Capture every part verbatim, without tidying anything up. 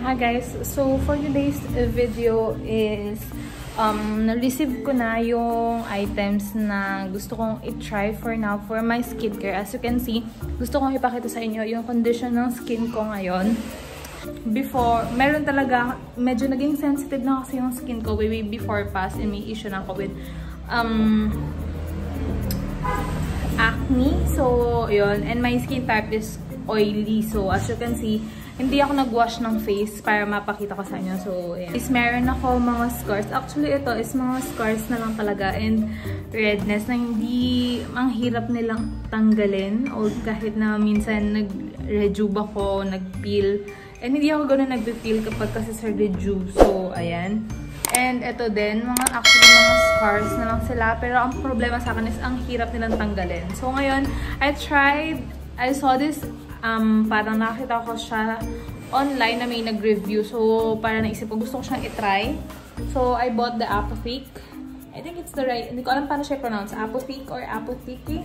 Hi guys! So for today's video is um, na-receive ko na yung items na gusto kong i-try for now for my skincare. As you can see, gusto kong ipakita sa inyo yung condition ng skin ko ngayon. Before, meron talaga, medyo naging sensitive na kasi yung skin ko way, way before past and may issue na ako with um, acne. So, yun. And my skin type is oily. So, as you can see, hindi ako nag-wash ng face para mapakita ko sa inyo. So, ayan. Is meron ako mga scars. Actually, ito is mga scars na lang talaga and redness na hindi, ang hirap nilang tanggalin. O kahit na minsan nag-rejuve ako, nag-peel. And hindi ako gano'n nag-peel kapag kasi sa rejuve. So, ayan. And ito din, mga actually mga scars na lang sila. Pero ang problema sa akin is ang hirap nilang tanggalin. So, ngayon, I tried, I saw this Um, parang nakita ko siya online na may nag-review. So, parang naisip ko, gusto ko siyang i-try. So, I bought the Apotheke. I think it's the right, hindi ko alam paano siya pronounce. Apotheke or Apotheke.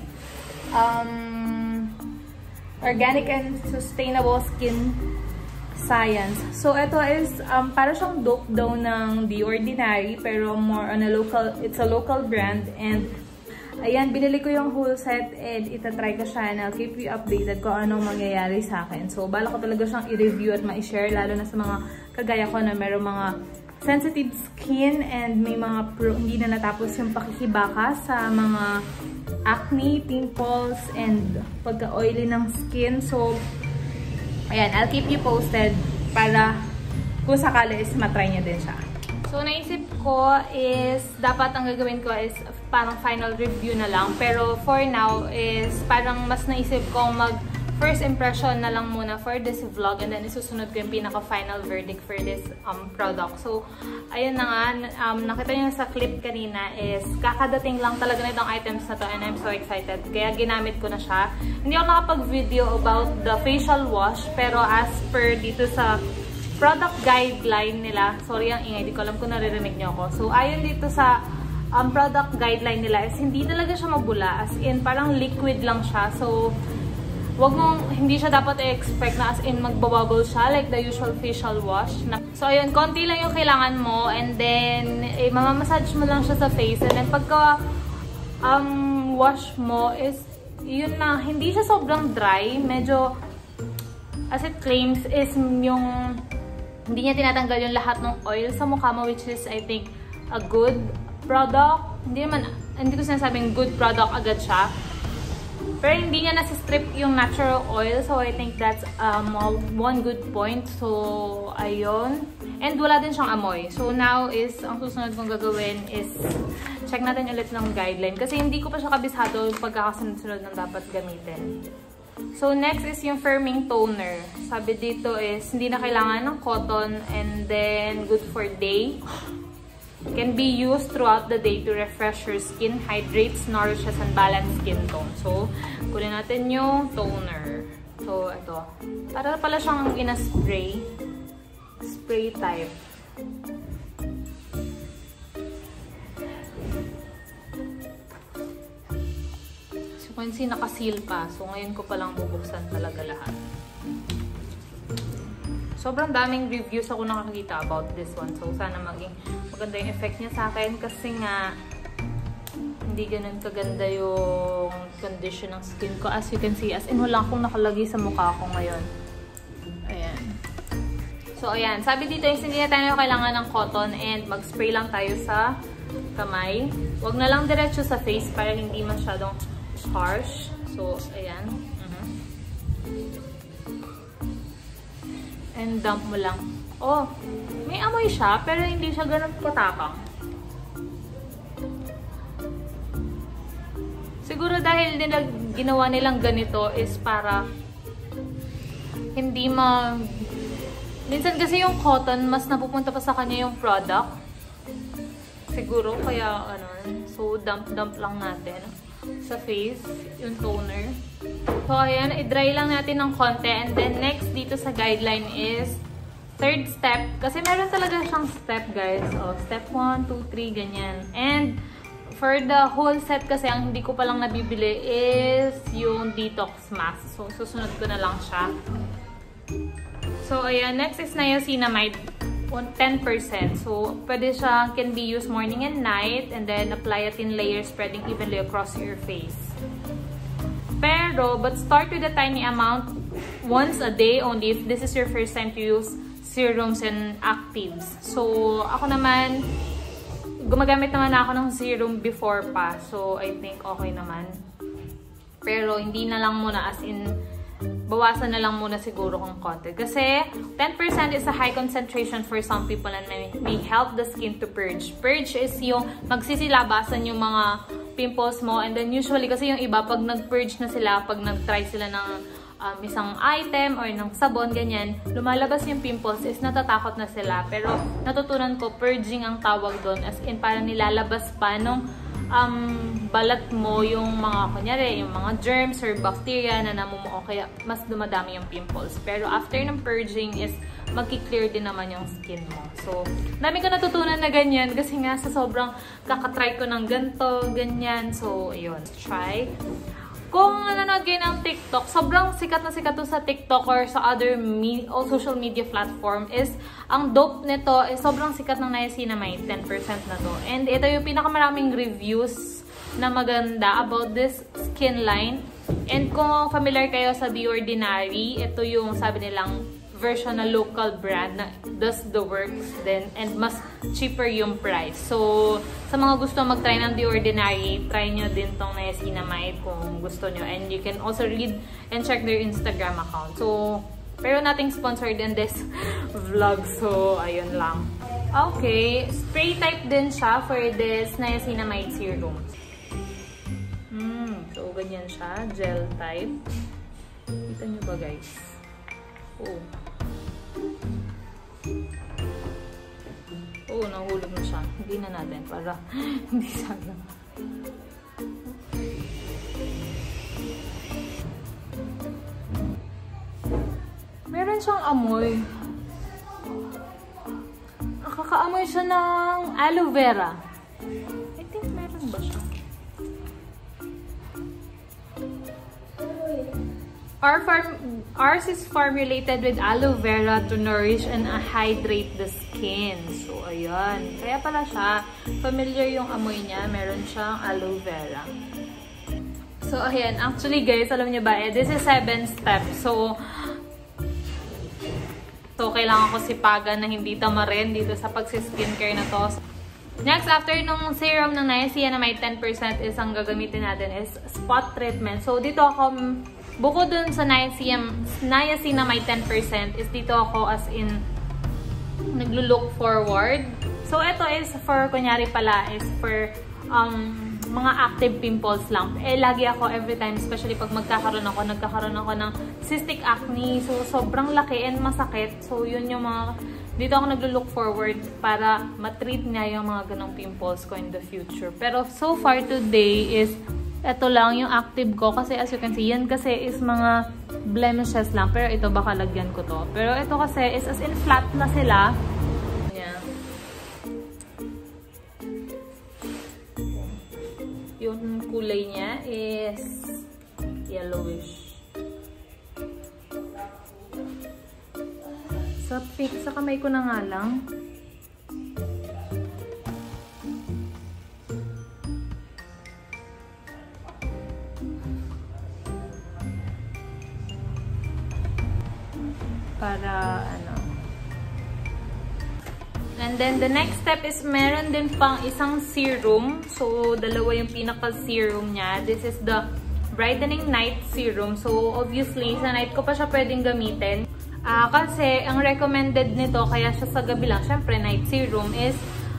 Um, Organic and Sustainable Skin Science. So, ito is, um, parang siyang dope daw ng The Ordinary, pero more on a local, it's a local brand. And ayan, binili ko yung whole set and itatry ko siya and I'll keep you updated kung anong mangyayari sa akin. So, bala ko talaga siyang i-review at ma-share, lalo na sa mga kagaya ko na meron mga sensitive skin and may mga pro, hindi na natapos yung pakikibaka sa mga acne, pimples, and pagka-oily ng skin. So, ayan, I'll keep you posted para kung sakali is matry niyo din siya. So, naisip ko is, dapat ang gagawin ko is parang final review na lang. Pero for now is, parang mas naisip ko mag first impression na lang muna for this vlog. And then, isusunod ko yung pinaka-final verdict for this um, product. So, ayun na nga, um, nakita nyo sa clip kanina is, kakadating lang talaga na itong items na to and I'm so excited. Kaya ginamit ko na siya. Hindi ako nakapag-video about the facial wash, pero as per dito sa product guideline nila. Sorry ang ingay, di ko alam kung naririnig nyo ako. So, ayon dito sa um, product guideline nila is hindi talaga siya mabula. As in, parang liquid lang siya. So, wag mong, hindi siya dapat i-expect na as in magbabubble siya like the usual facial wash. So, ayun, konti lang yung kailangan mo and then, eh, mamamassage mo lang siya sa face. And then, pagka um, wash mo is, yun na, hindi siya sobrang dry. Medyo, as it claims, is yung hindi niya tinatanggal yung lahat ng oil sa mukha mo, which is, I think, a good product. Hindi naman, hindi ko sinasabing good product agad siya. Pero hindi niya nasa-strip yung natural oil. So, I think that's um, one good point. So, ayun. And wala din siyang amoy. So, now is, ang susunod kong gagawin is, check natin ulit ng guideline. Kasi hindi ko pa siya kabisado yung pagkakasunod-sunod ng dapat gamitin. So, next is yung firming toner. Sabi dito is, hindi na kailangan ng cotton and then good for day. Can be used throughout the day to refresh your skin, hydrates, nourishes, and balance skin tone. So, kunin natin yung toner. So, ito. Para pala siyang ina-spray. Spray type. Kasi naka-seal pa. So, ngayon ko palang bubuksan talaga lahat. Sobrang daming reviews ako nakakita about this one. So, sana maging maganda yung effect niya sa akin. Kasi nga, hindi ganun kaganda yung condition ng skin ko. As you can see, as in, wala akong nakalagay sa mukha ko ngayon. Ayan. So, ayan. Sabi dito, hindi na tayo kailangan ng cotton and mag-spray lang tayo sa kamay. Huwag na lang diretso sa face para hindi masyadong harsh. So, ayan. Uh-huh. And dump mo lang. Oh, may amoy siya, pero hindi siya ganun katapang. Siguro dahil nila, ginawa nilang ganito is para hindi ma... Minsan kasi yung cotton, mas napupunta pa sa kanya yung product. Siguro, kaya ano, so dump-dump lang natin sa face, yung toner. So, ayan, i-dry lang natin ng konti. And then, next dito sa guideline is third step. Kasi meron talaga siyang step, guys. O, step one, two, three, ganyan. And, for the whole set kasi, ang hindi ko palang nabibili is yung detox mask. So, susunod ko na lang siya. So, So, ayan. Next is niacinamide. ten percent. So, pwede siya, can be used morning and night, and then apply it in layers spreading evenly across your face. Pero, but start with a tiny amount once a day only if this is your first time to use serums and actives. So, ako naman, gumagamit naman ako ng serum before pa. So, I think okay naman. Pero, hindi na lang muna as in bawasan na lang muna siguro kung konti. Kasi, ten percent is a high concentration for some people and may, may help the skin to purge. Purge is yung magsisilabasan yung mga pimples mo. And then, usually, kasi yung iba, pag nag-purge na sila, pag nag-try sila ng um, isang item or ng sabon, ganyan, lumalabas yung pimples is natatakot na sila. Pero, natutunan ko, purging ang tawag doon. As in, parang nilalabas pa nung um, balat mo yung mga, kunyari, yung mga germs or bacteria na namumuo, kaya mas dumadami yung pimples. Pero after ng purging is magki-clear din naman yung skin mo. So, dami ko natutunan na ganyan kasi nga sa sobrang kakatry ko ng ganito, ganyan. So, ayun, try. Kung nanonood kayo ng TikTok, sobrang sikat na sikat to sa TikTok or sa other me or social media platform is, ang dope nito is sobrang sikat ng niacinamide, ten percent na to. And ito yung pinakamaraming reviews na maganda about this skin line. And kung familiar kayo sa The Ordinary, ito yung sabi nilang version na local brand na does the works din and mas cheaper yung price. So, sa mga gusto mag-try ng The Ordinary, try nyo din tong niacinamide kung gusto nyo. And you can also read and check their Instagram account. So, pero nating sponsored in this vlog. So, ayun lang. Okay, spray type din siya for this niacinamide serum. Hmm, so ganyan siya, gel type. Kita nyo ba guys? Oh. Oo, oh, nahulog na siya. Hindi na natin para hindi sayang. Meron siyang amoy. Nakakaamoy siya ng aloe vera. I think meron ba siya? Our farm, ours is formulated with aloe vera to nourish and hydrate the skin. So, ayan. Kaya pala siya, familiar yung amoy niya. Meron siyang aloe vera. So, ayan. Actually, guys, alam niyo ba, eh, this is seven steps. So, so kailangan ko sipagan na hindi tamarin dito sa pagsi-skincare na to. Next, after nung serum ng niacinamide, ten percent is ang gagamitin natin is spot treatment. So, dito ako, bukod dun sa niacinamide ten percent, is dito ako as in naglo-look forward. So, ito is for, kunyari pala, is for um, mga active pimples lang. Eh, lagi ako every time, especially pag magkakaroon ako, nagkakaroon ako ng cystic acne. So, sobrang laki and masakit. So, yun yung mga, dito ako naglo-look forward para matreat niya yung mga ganong pimples ko in the future. Pero, so far today is, ito lang yung active ko. Kasi as you can see, yan kasi is mga blemishes lang. Pero ito, baka lagyan ko to. Pero ito kasi is as in flat na sila. Ayan. Yung kulay niya is yellowish. Sa pic, sa kamay ko na nga lang. Para ano. And then the next step is meron din pang isang serum. So dalawa yung pinaka-serum niya. This is the Brightening Night Serum. So obviously sa night ko pa siya pwedeng gamitin. Uh, kasi ang recommended nito kaya siya sa gabi lang. Syempre night serum is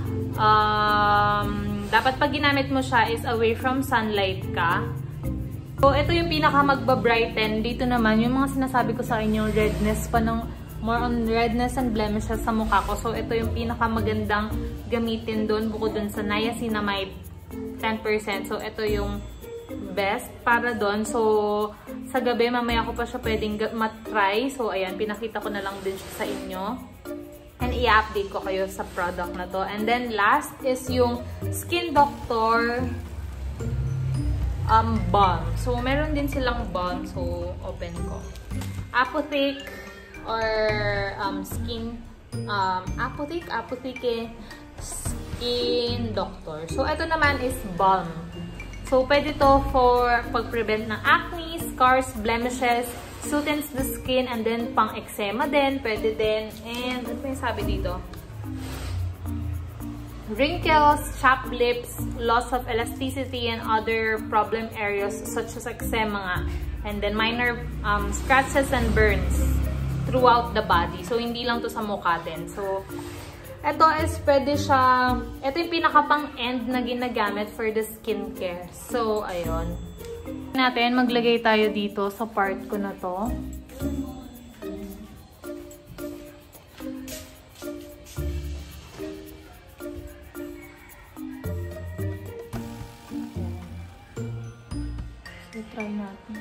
um, dapat pag ginamit mo siya is away from sunlight ka. So, ito yung pinaka magba-brighten. Dito naman, yung mga sinasabi ko sa inyo, redness pa ng, more on redness and blemishes sa mukha ko. So, ito yung pinaka magandang gamitin doon, bukod doon sa niacinamide ten percent. So, ito yung best para doon. So, sa gabi, mamaya ko pa siya pwedeng mat-try. So, ayan, pinakita ko na lang din siya sa inyo. And i-update ko kayo sa product na to. And then, last is yung Skin Doctor Um, balm. So, meron din silang balm. So, open ko. Apothec or um, skin um, apothec, apotheke skin doctor. So, ito naman is balm. So, pwede to for pag-prevent ng acne, scars, blemishes, soothes the skin, and then pang eczema din, pwede din. And, ano pa yung sabi dito? Wrinkles, chapped lips, loss of elasticity, and other problem areas such as eczema nga. And then minor um, scratches and burns throughout the body. So, hindi lang to sa mukha din. So, ito is pwede siya, ito yung pinaka-pang-end na ginagamit for the skincare. So, ayun. Natin, maglagay tayo dito sa part ko na to. Try natin.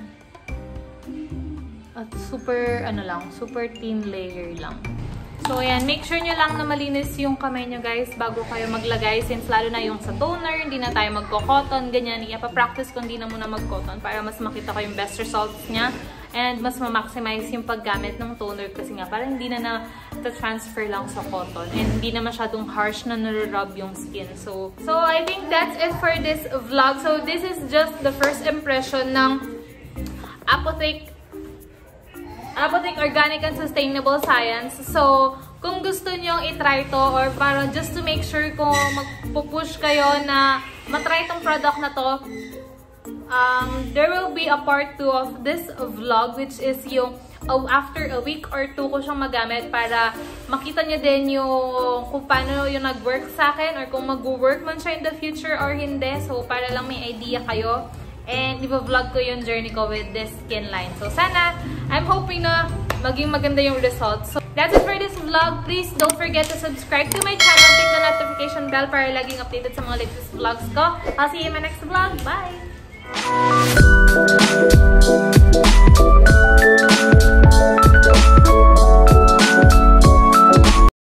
At super, ano lang, super thin layer lang. So, ayan. Make sure nyo lang na malinis yung kamay nyo, guys, bago kayo maglagay. Since lalo na yung sa toner, hindi na tayo magko-cotton, ganyan. Ipa-practice ko hindi na muna mag-cotton para mas makita ko yung best results niya. And mas ma-maximize yung paggamit ng toner kasi nga parang hindi na na-transfer lang sa cotton. And hindi na masyadong harsh na nare-rub yung skin. So, so I think that's it for this vlog. So, this is just the first impression ng Apothec Apothec Organic and Sustainable Science. So, kung gusto nyo i-try to or para just to make sure kung magpupush kayo na matry itong product na to, um, there will be a part two of this vlog, which is yung oh, after a week or two ko siyang magamit para makita nyo din yung kung paano yung nag-work sa akin or kung mag-work man siya in the future or hindi. So, para lang may idea kayo. And iba-vlog ko yung journey ko with this skin line. So, sana, I'm hoping na maging maganda yung results. So, that's it for this vlog. Please don't forget to subscribe to my channel. Click the notification bell para laging updated sa mga latest vlogs ko. I'll see you in my next vlog. Bye!